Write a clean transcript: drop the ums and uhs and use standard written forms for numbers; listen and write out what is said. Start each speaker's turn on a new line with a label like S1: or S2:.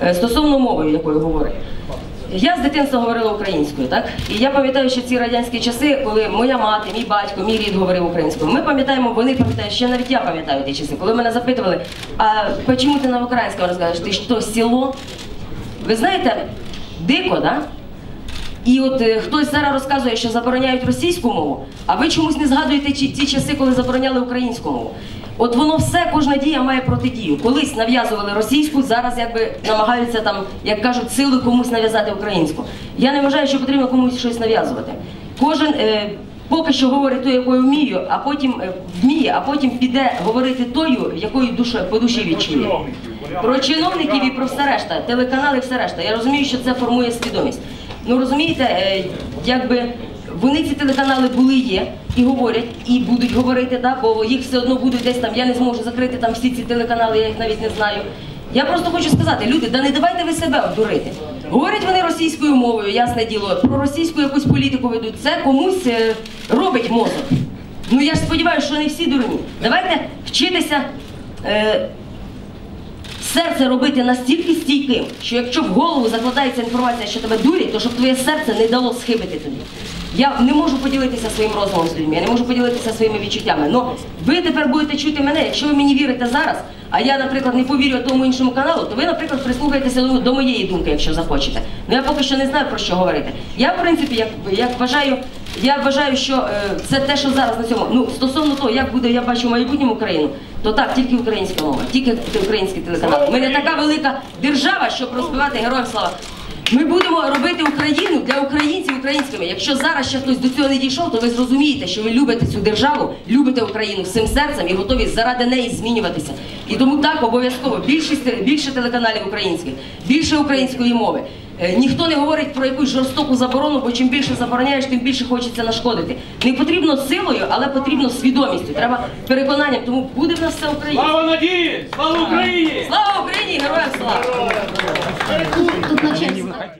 S1: стосовно мови, якою говорить. Я з дитинства говорила українською, так? І я пам'ятаю, що ці радянські часи, коли моя мати, мій батько, мій рід говорив українською. Ми пам'ятаємо, вони пам'ятають, ще навіть я пам'ятаю ті часи, коли мене запитували, а чому ти на українському розказуєш, ти що, село? Ви знаєте, дико, так? І от хтось зараз розказує, що забороняють російську мову, а ви чомусь не згадуєте ті часи, коли забороняли українську мову. От воно все, кожна дія має протидію. Колись нав'язували російську, зараз якби намагаються там, як кажуть, силою комусь нав'язати українську. Я не вважаю, що потрібно комусь щось нав'язувати. Кожен поки що говорить тою, якою вміє, а потім піде говорити тою, якою по душі відчує. Про чиновників і про все решта, телеканали і все решта. Я розумію, що це формує свідомість. Ну розумієте, якби вони ці телеканали були, є, і говорять, і будуть говорити, да, бо їх все одно будуть десь там, я не зможу закрити там всі ці телеканали, я їх навіть не знаю. Я просто хочу сказати, люди, да не давайте ви себе обдурити. Говорять вони російською мовою, ясне діло, про російську якусь політику ведуть, це комусь робить мозок. Ну я ж сподіваюся, що не всі дурні. Давайте вчитися серце робити настільки стійким, що якщо в голову закладається інформація, що тебе дурять, то щоб твоє серце не дало схибити тобі. Я не можу поділитися своїм розумом з людьми, я не можу поділитися своїми відчуттями. Но ви тепер будете чути мене, якщо ви мені вірите зараз, а я, наприклад, не повірю тому іншому каналу, то ви, наприклад, прислухаєтеся до моєї думки, якщо захочете. Ну я поки що не знаю, про що говорити. Я, в принципі, я вважаю, що це те, що зараз на цьому. Ну, стосовно того, як буде, я бачу в майбутньому Україну, то так, тільки українська мова, тільки український телеканал. Ми не така велика держава, щоб розбивати героям слава. Ми будемо робити Україну для українців українськими. Якщо зараз ще хтось до цього не дійшов, то ви зрозумієте, що ви любите цю державу, любите Україну всім серцем і готові заради неї змінюватися. І тому так, обов'язково, більше телеканалів українських, більше української мови. Ніхто не говорить про якусь жорстоку заборону, бо чим більше забороняєш, тим більше хочеться нашкодити. Не потрібно силою, але потрібно свідомістю, треба переконанням, тому буде в нас все Україна.
S2: Слава надії! Слава Україні!
S1: Слава Україні! Героям слава!